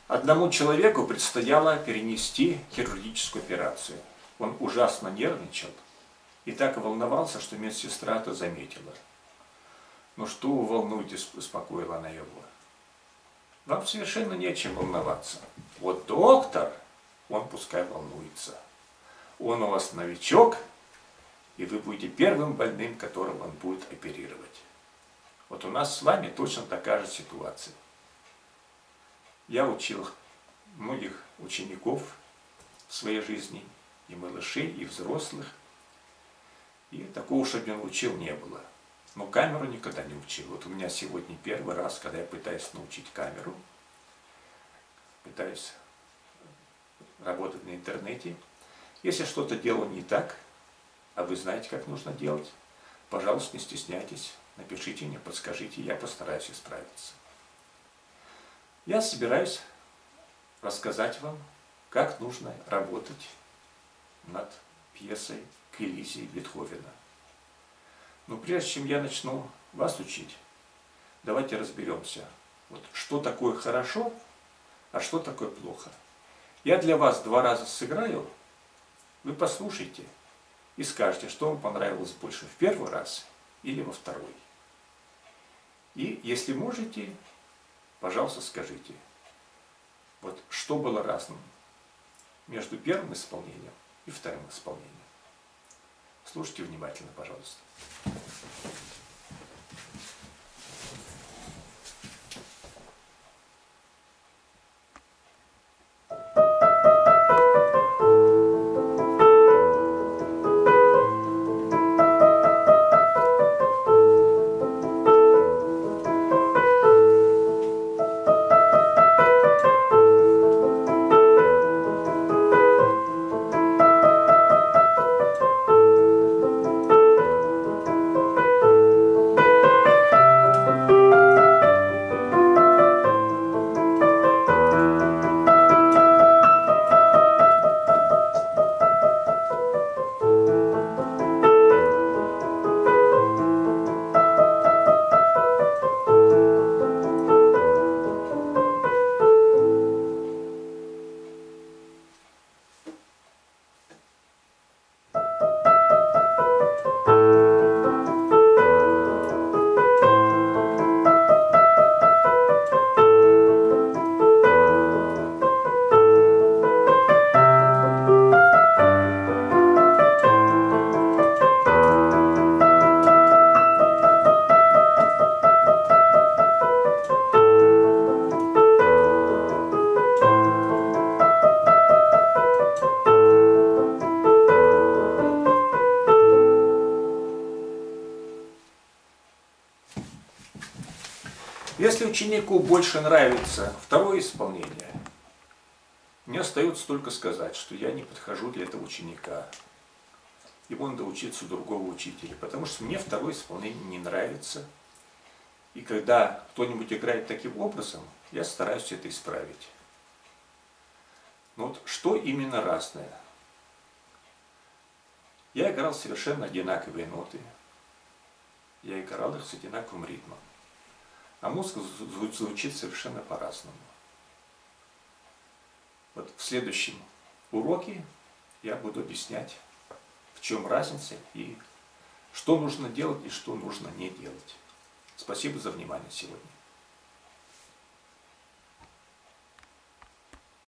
Одному человеку предстояло перенести хирургическую операцию. Он ужасно нервничал и так волновался, что медсестра это заметила. «Ну что вы волнуетесь?» – успокоила она его. «Вам совершенно не о чем волноваться. Вот доктор, он пускай волнуется. Он у вас новичок, и вы будете первым больным, которого он будет оперировать. Вот у нас с вами точно такая же ситуация. Я учил многих учеников в своей жизни, и малышей, и взрослых, и такого, чтобы я учил, не было. Но камеру никогда не учил. Вот у меня сегодня первый раз, когда я пытаюсь научить камеру, пытаюсь работать на интернете. Если что-то делаю не так, а вы знаете, как нужно делать, пожалуйста, не стесняйтесь, напишите мне, подскажите, я постараюсь исправиться. Я собираюсь рассказать вам, как нужно работать над пьесой к Элизии Бетховена. Но прежде чем я начну вас учить, давайте разберемся, вот, что такое хорошо, а что такое плохо. Я для вас 2 раза сыграю, вы послушайте и скажете, что вам понравилось больше в 1-й раз или во 2-й. И если можете, пожалуйста, скажите, вот что было разным между 1-м исполнением и 2-м исполнением. Слушайте внимательно, пожалуйста. Если ученику больше нравится 2-е исполнение, мне остается только сказать, что я не подхожу для этого ученика. Ему надо учиться у другого учителя, потому что мне 2-е исполнение не нравится. И когда кто-нибудь играет таким образом, я стараюсь это исправить. Но вот что именно разное? Я играл совершенно одинаковые ноты. Я играл их с одинаковым ритмом. А музыка звучит совершенно по-разному. Вот в следующем уроке я буду объяснять, в чем разница и что нужно делать и что нужно не делать. Спасибо за внимание сегодня.